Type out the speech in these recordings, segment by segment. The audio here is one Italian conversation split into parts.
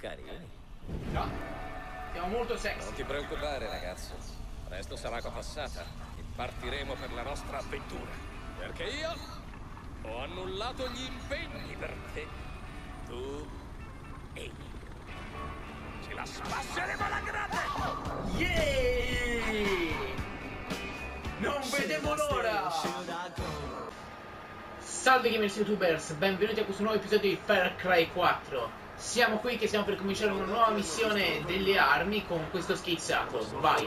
Carini. No, siamo molto sexy. Non ti preoccupare, ragazzo. Presto sarà acqua passata e partiremo per la nostra avventura. Perché io ho annullato gli impegni per te. Tu e io. Ce la spasseremo alla grande! Yeah! Non vedevo l'ora! Salve gamers youtubers, benvenuti a questo nuovo episodio di Far Cry 4. Siamo qui che stiamo per cominciare una nuova missione delle armi con questo schizzato. Vai!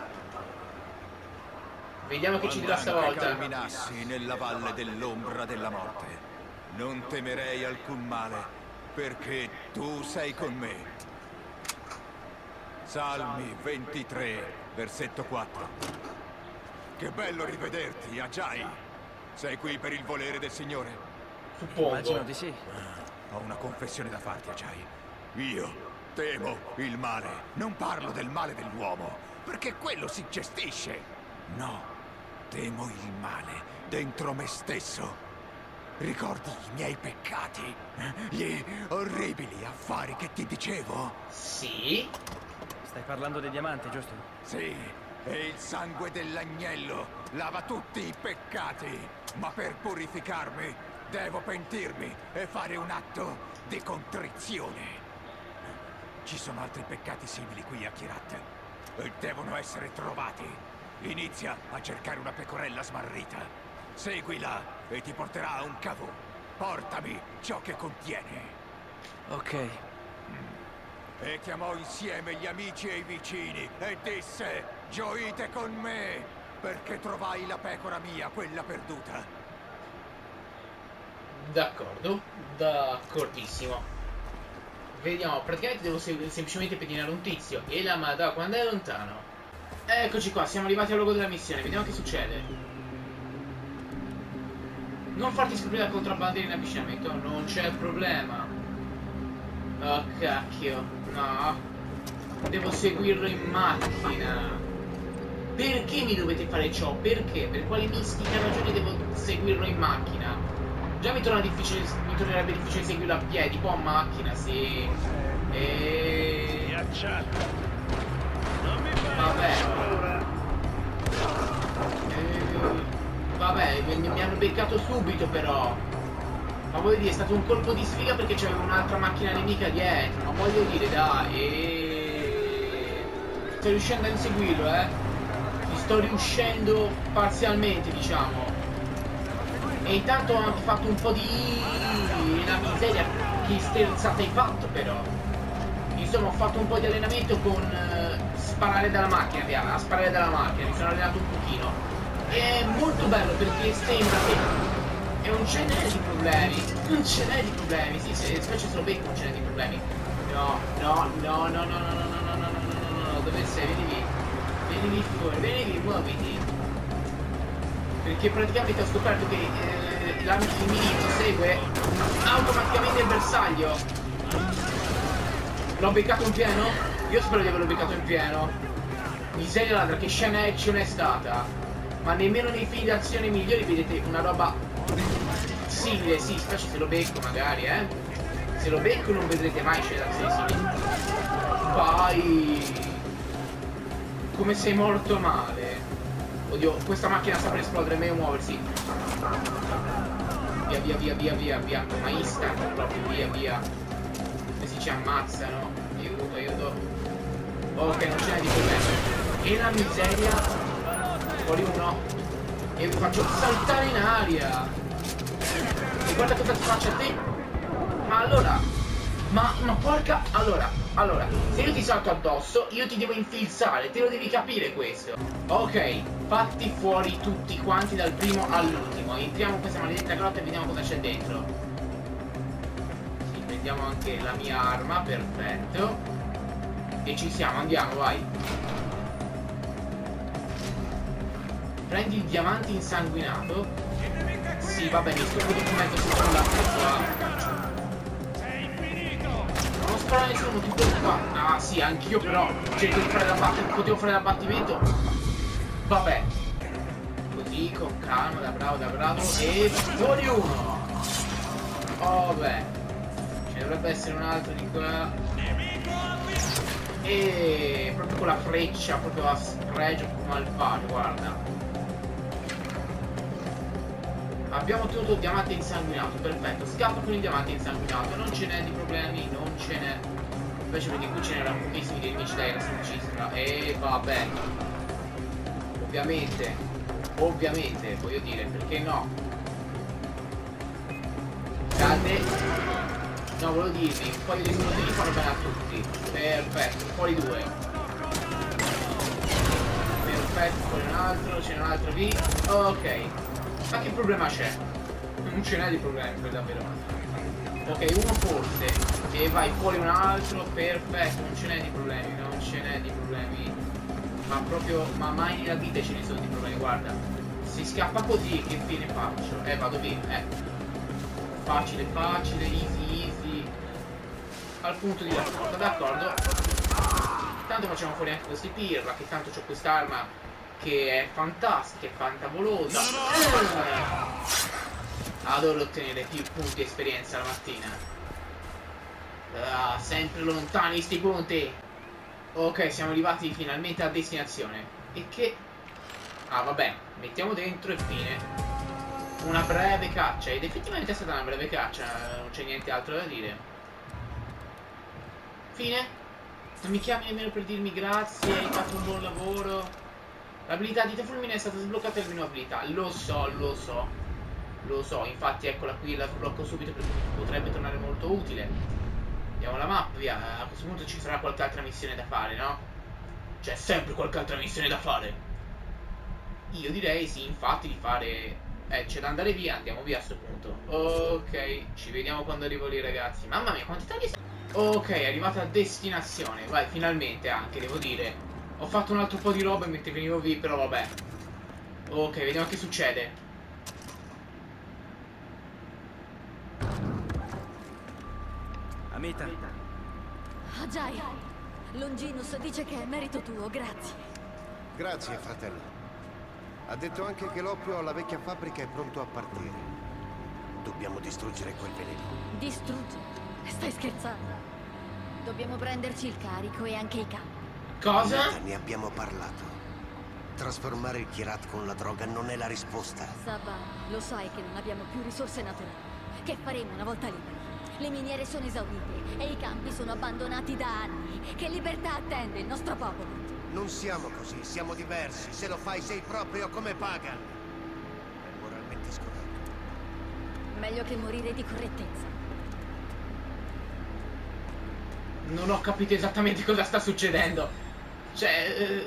Vediamo che ci dirà stavolta. Camminassi nella valle dell'ombra della morte, non temerei alcun male, perché tu sei con me. Salmi 23, versetto 4. Che bello rivederti, Ajay. Sei qui per il volere del Signore? Suppongo. Immagino di sì. Ho una confessione da farti, Ajay. Io temo il male. Non parlo del male dell'uomo, perché quello si gestisce. No, temo il male dentro me stesso. Ricordi i miei peccati? Gli orribili affari che ti dicevo? Sì? Stai parlando dei diamanti, giusto? Sì, e il sangue dell'agnello lava tutti i peccati. Ma per purificarmi, devo pentirmi e fare un atto di contrizione. Ci sono altri peccati simili qui a Kyrat e devono essere trovati. Inizia a cercare una pecorella smarrita. Seguila e ti porterà a un cavò. Portami ciò che contiene. Ok. E chiamò insieme gli amici e i vicini e disse: gioite con me, perché trovai la pecora mia, quella perduta. D'accordo, d'accordissimo. Vediamo, praticamente devo semplicemente pedinare un tizio. E la madà, quando è lontano. Eccoci qua, siamo arrivati al luogo della missione, vediamo che succede. Non farti scoprire da contrabbandieri in avvicinamento, non c'è problema. Oh cacchio, no. Devo seguirlo in macchina. Perché mi dovete fare ciò? Perché? Per quali mistica ragione devo seguirlo in macchina? Già mi tornerebbe difficile seguirlo a piedi, poi a macchina, sì. Vabbè, mi hanno beccato subito però. Ma voglio dire, è stato un colpo di sfiga perché c'era un'altra macchina nemica dietro. Ma voglio dire, dai. Sto riuscendo a inseguirlo, Ci sto riuscendo parzialmente, diciamo. E intanto ho anche fatto un po' di... la miseria, che sterzata hai fatto però. Insomma, ho fatto un po' di allenamento con sparare dalla macchina, via, a sparare dalla macchina, mi sono allenato un pochino. E è molto bello perché sembra che... e non ce n'è di problemi, non ce n'è di problemi, sì, specie se lo becco non ce n'è di problemi. No, dove sei? Vieni fuori, vieni, muoviti. Perché praticamente ho scoperto che il mirino segue automaticamente il bersaglio. L'ho beccato in pieno? Io spero di averlo beccato in pieno. Miseria ladra, che scena action è stata. Ma nemmeno nei film d'azione migliori vedete una roba simile, sì, specie se lo becco magari, Se lo becco non vedrete mai scena d'azione simile. Vai! Come sei morto male. Oddio, questa macchina sta per esplodere, meglio muoversi. Via. Ma instant proprio, via. Questi ci ammazzano. Aiuto. Ok, non ce n'è di problema. E la miseria. Fuori uno. E vi faccio saltare in aria. E guarda cosa ti faccio a te. Ma allora. Ma porca. Allora, se io ti salto addosso, io ti devo infilzare, te lo devi capire questo. Ok, fatti fuori tutti quanti dal primo all'ultimo. Entriamo in questa maledetta grotta e vediamo cosa c'è dentro. Sì, prendiamo anche la mia arma, perfetto. E ci siamo, andiamo, vai. Prendi il diamante insanguinato. Sì, va bene, sto documento sul l'altro qua. Non sparo a nessuno, ti preoccupare. Ah sì, anch'io però cerco di fare l'abbattimento, potevo fare l'abbattimento. Vabbè. Così, con calma, da bravo. E fuori uno. Oh beh. Ce ne dovrebbe essere un altro di qua. E proprio con la freccia, proprio a spregio malvagio, guarda. Abbiamo ottenuto il diamante insanguinato, perfetto. Scappa con il diamante insanguinato, non ce n'è di problemi, non ce n'è. Invece perché qui ce n'erano pochissimi di nemici, dai, la sinistra. E vabbè. Ovviamente, voglio dire, perché no? Cade. No, volevo dirvi, un paio di esplosioni fanno bene a tutti. Perfetto, un po' di due. Perfetto, poi un altro, c'è un altro lì. Ok. Ma che problema c'è? Non ce n'è di problemi per davvero. Ok, uno forse. E vai fuori un altro. Perfetto, non ce n'è di problemi, non ce n'è di problemi. Ma proprio, ma mai nella vita ce ne sono di problemi, guarda. Si scappa così, che fine faccio? Vado via, Facile, easy. Al punto di raccordo, d'accordo. Tanto facciamo fuori anche questi pirla, che tanto c'ho quest'arma che è fantastica, è fantabolosa. Adoro ottenere più punti esperienza la mattina. Sempre lontani sti punti. Ok, siamo arrivati finalmente a destinazione. E che... Ah, vabbè, mettiamo dentro e fine. Una breve caccia, ed effettivamente è stata una breve caccia, non c'è niente altro da dire. Fine? Non mi chiami nemmeno per dirmi grazie, hai fatto un buon lavoro. L'abilità di fulmine è stata sbloccata nel menu abilità. Lo so, infatti eccola qui, la sblocco subito perché potrebbe tornare molto utile. Andiamo alla mappa, via. A questo punto ci sarà qualche altra missione da fare, no? C'è sempre qualche altra missione da fare. Io direi sì, infatti, di fare... c'è da andare via, andiamo via a sto punto. Ok, ci vediamo quando arrivo lì, ragazzi. Mamma mia, quanti tagli sono? Ok, è arrivata a destinazione. Vai, finalmente anche, devo dire. Ho fatto un altro po' di roba mentre venivo via, però vabbè. Ok, vediamo che succede. Amita. Ajay, Longinus dice che è merito tuo, grazie. Grazie, fratello. Ha detto anche che l'oppio alla vecchia fabbrica è pronto a partire. Dobbiamo distruggere quel veleno. Distruggere? Stai scherzando? Dobbiamo prenderci il carico e anche i capi. Cosa? Ne abbiamo parlato. Trasformare il Kirat con la droga non è la risposta. Sabba, lo sai che non abbiamo più risorse naturali. Che faremo una volta liberi? Le miniere sono esaurite e i campi sono abbandonati da anni. Che libertà attende il nostro popolo? Non siamo così, siamo diversi. Se lo fai sei proprio come Pagan. È moralmente scorretto. Meglio che morire di correttezza. Non ho capito esattamente cosa sta succedendo. Cioè...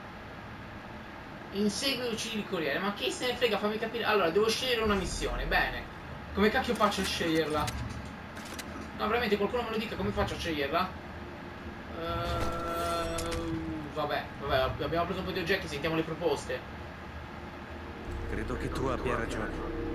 Insegui e uccidi il corriere. Ma chi se ne frega, fammi capire. Allora, devo scegliere una missione. Bene. Come cacchio faccio a sceglierla? No, veramente qualcuno me lo dica come faccio a sceglierla? Vabbè, abbiamo preso un po' di oggetti, sentiamo le proposte. Credo che tu abbia ragione.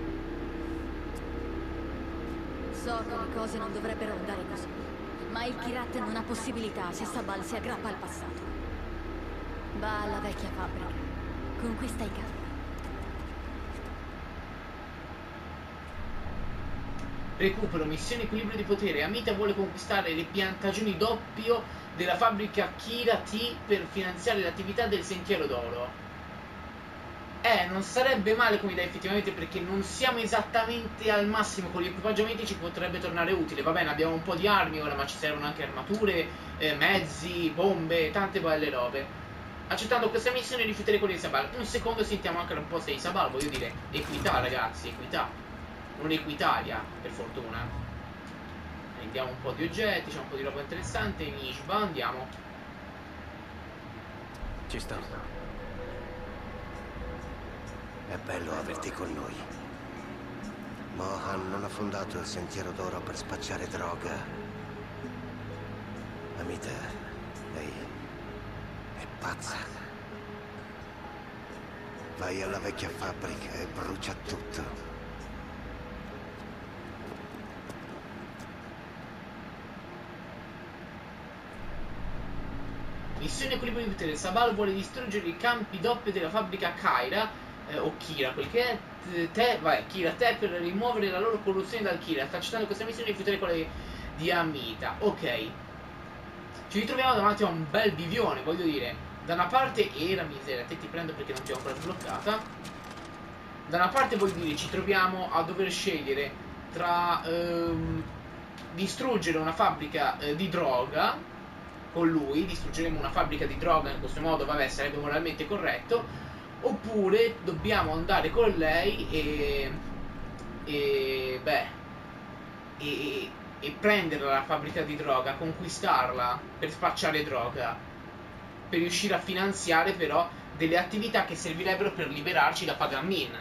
So che le cose non dovrebbero andare così. Ma il Kirat non ha possibilità se Sabal si aggrappa al passato. Va alla vecchia fabbrica. Conquista i capi. Recupero, missione equilibrio di potere. Amita vuole conquistare le piantagioni d'oppio della fabbrica Kira T per finanziare l'attività del Sentiero d'Oro. Non sarebbe male come idea effettivamente, perché non siamo esattamente al massimo con gli equipaggiamenti, ci potrebbe tornare utile. Va bene, abbiamo un po' di armi ora, ma ci servono anche armature, mezzi, bombe, tante belle robe. Accettando questa missione rifiuterei quella di Sabal. Un secondo, sentiamo anche la proposta di Sabal, voglio dire, equità ragazzi, equità. Non Equitalia, per fortuna. Prendiamo un po' di oggetti, c'è un po' di roba interessante. Mishba, andiamo. Ci sto. È bello averti con noi. Mohan non ha fondato il Sentiero d'Oro per spacciare droga. Amita, lei è pazza. Vai alla vecchia fabbrica e brucia tutto. Missione equilibrio di potere. Sabal vuole distruggere i campi doppio della fabbrica Kyra, o Kira, quel che è, Kira Te, per rimuovere la loro corruzione dal Kira. Sta accettando questa missione e rifiutare quella di Amita. Ok. ci ritroviamo davanti a un bel bivione, voglio dire. Da una parte, la miseria, te ti prendo perché non ti ho ancora sbloccata. Da una parte, voglio dire, ci troviamo a dover scegliere tra distruggere una fabbrica di droga con lui, distruggeremo una fabbrica di droga in questo modo, vabbè, sarebbe moralmente corretto, oppure dobbiamo andare con lei e prenderla la fabbrica di droga, conquistarla per spacciare droga, per riuscire a finanziare però delle attività che servirebbero per liberarci da Pagan Min.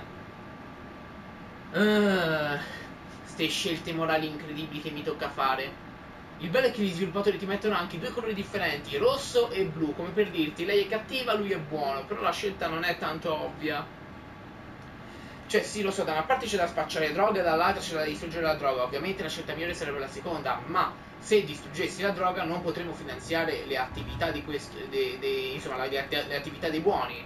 Ste scelte morali incredibili che mi tocca fare. Il bello è che gli sviluppatori ti mettono anche due colori differenti, rosso e blu, come per dirti lei è cattiva, lui è buono, però la scelta non è tanto ovvia. Cioè sì, lo so, da una parte c'è da spacciare droga, dall'altra c'è da distruggere la droga. Ovviamente la scelta migliore sarebbe la seconda, ma se distruggessi la droga non potremo finanziare le attività di questo, insomma, le attività dei buoni.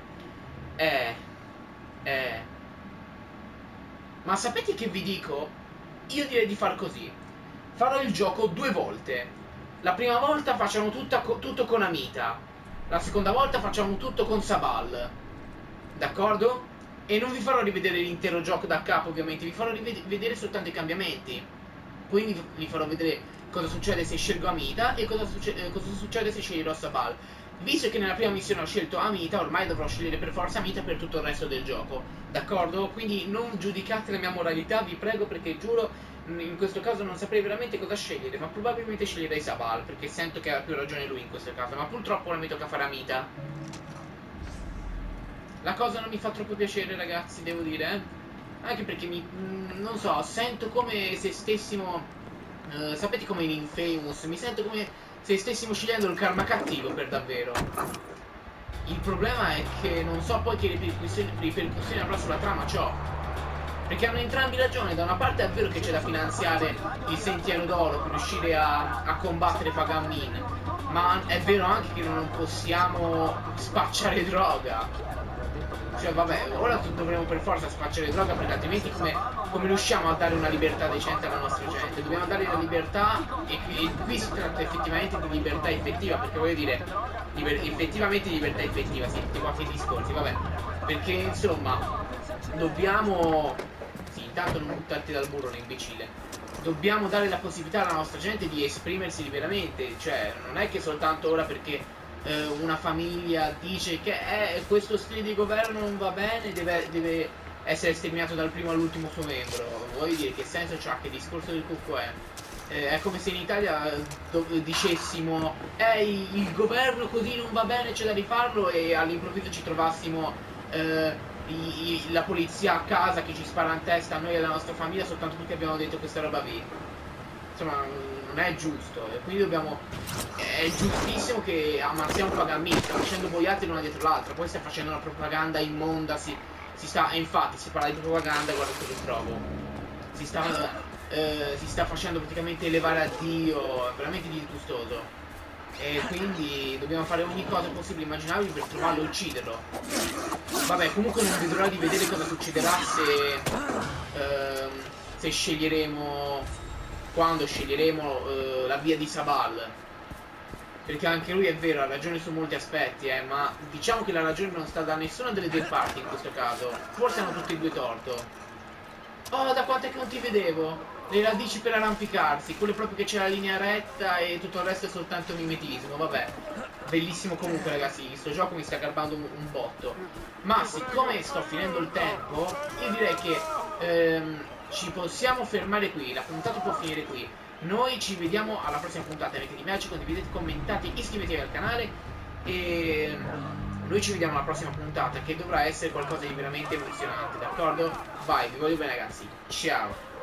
Ma sapete che vi dico? Io direi di far così. Farò il gioco 2 volte. La prima volta facciamo tutto con Amita. La seconda volta facciamo tutto con Sabal. D'accordo? E non vi farò rivedere l'intero gioco da capo, ovviamente. Vi farò vedere soltanto i cambiamenti. Quindi vi farò vedere cosa succede se scelgo Amita e cosa succede se sceglierò Sabal. Visto che nella prima missione ho scelto Amita, ormai dovrò scegliere per forza Amita per tutto il resto del gioco. D'accordo? Quindi non giudicate la mia moralità, vi prego, perché giuro in questo caso non saprei veramente cosa scegliere, ma probabilmente sceglierei Sabal, perché sento che ha più ragione lui in questo caso, ma purtroppo ora mi tocca fare Amita. La cosa non mi fa troppo piacere, ragazzi, devo dire, anche perché non so, sento come se stessimo, sapete come in Infamous, mi sento come se stessimo scegliendo il karma cattivo per davvero. Il problema è che non so poi che ripercussioni avrà sulla trama ciò. Perché hanno entrambi ragione, da una parte è vero che c'è da finanziare il Sentiero d'Oro per riuscire a combattere Pagan Min, ma è vero anche che non possiamo spacciare droga. Cioè vabbè, ora dovremo per forza spacciare droga, perché altrimenti come riusciamo a dare una libertà decente alla nostra gente? Dobbiamo dare la libertà, e qui si tratta effettivamente di libertà effettiva, perché voglio dire, effettivamente libertà effettiva, sì, tutti quanti i discorsi, vabbè. Perché insomma, dobbiamo... Sì, intanto non buttarti dal burro, imbecille. Dobbiamo dare la possibilità alla nostra gente di esprimersi liberamente, cioè non è che soltanto ora perché una famiglia dice che questo stile di governo non va bene, deve essere sterminato dal primo all'ultimo suo membro. Voglio dire, che senso c'ha? Che discorso del cucco è? È come se in Italia dicessimo il governo così non va bene, c'è da rifarlo, e all'improvviso ci trovassimo la polizia a casa che ci spara in testa a noi e alla nostra famiglia soltanto perché abbiamo detto questa roba lì. Insomma, non è giusto, e quindi è giustissimo che ammazziamo Pagan Min, sta facendo boiate l'una dietro l'altra, poi sta facendo una propaganda immonda, e infatti si parla di propaganda, guarda che trovo. Si sta facendo praticamente elevare a Dio, è veramente disgustoso. E quindi dobbiamo fare ogni cosa possibile e immaginabile per trovarlo e ucciderlo. Vabbè, comunque non vedo l'ora di vedere cosa succederà se sceglieremo... quando sceglieremo la via di Sabal. Perché anche lui, è vero, ha ragione su molti aspetti, ma diciamo che la ragione non sta da nessuna delle due parti in questo caso. Forse hanno tutti e due torto. Oh, da quanto è che non ti vedevo? Le radici per arrampicarsi, quello proprio che c'è la linea retta e tutto il resto è soltanto mimetismo, vabbè. Bellissimo comunque, ragazzi, questo gioco mi sta garbando un botto. Ma siccome sto finendo il tempo, io direi che ci possiamo fermare qui, la puntata può finire qui. Noi ci vediamo alla prossima puntata, mettete mi piace, condividete, commentate, iscrivetevi al canale e noi ci vediamo alla prossima puntata, che dovrà essere qualcosa di veramente emozionante, d'accordo? Vai, vi voglio bene, ragazzi, ciao!